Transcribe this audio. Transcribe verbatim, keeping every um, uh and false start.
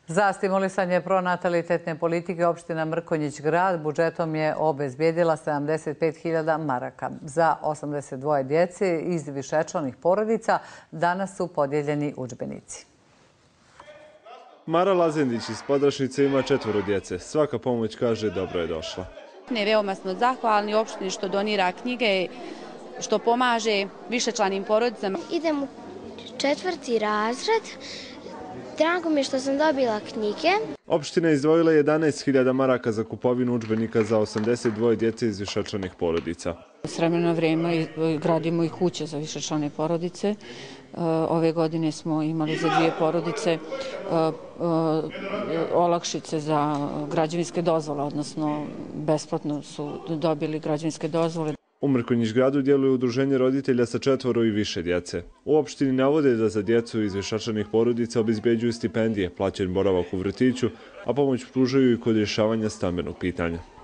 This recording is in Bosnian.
Za stimulisanje pronatalitetne politike opština Mrkonjić Grad budžetom je obezbjedila sedamdeset pet hiljada maraka. Za osamdeset dvoje djece iz višečlanih porodica danas su podijeljeni udžbenici. Mara Lazendić iz Podrašnice ima četvoro djece. Svaka pomoć, kaže, dobro je došla. Veoma smo zahvalni opštini što donira knjige, što pomaže višečlanim porodicama. Idem u četvrti razred. Drago mi je što sam dobila knjige. Opština je izdvojila jedanaest hiljada maraka za kupovinu udžbenika za osamdeset dvoje djece iz višečlanih porodica. S vremena vreme gradimo i kuće za višečlane porodice. Ove godine smo imali za dvije porodice olakšice za građevinske dozvole, odnosno besplatno su dobili građevinske dozvole. U Mrkonjić Gradu djeluje udruženje roditelja sa četvoro i više djece. U opštini navode da za djecu iz višečlanih porodica obezbeđuju stipendije, plaćen boravak u vrtiću, a pomoć pružaju i kod rješavanja stambenog pitanja.